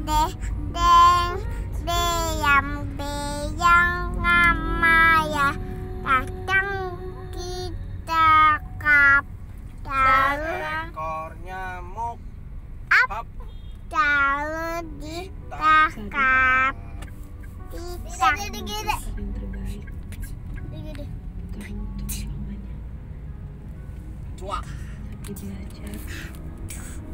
deh deng deyang ngamaya kadang kita kap lalu ekor nyamuk up lalu ditangkap Yang terbaik kamu untuk selamanya. cuak. Tapi belajar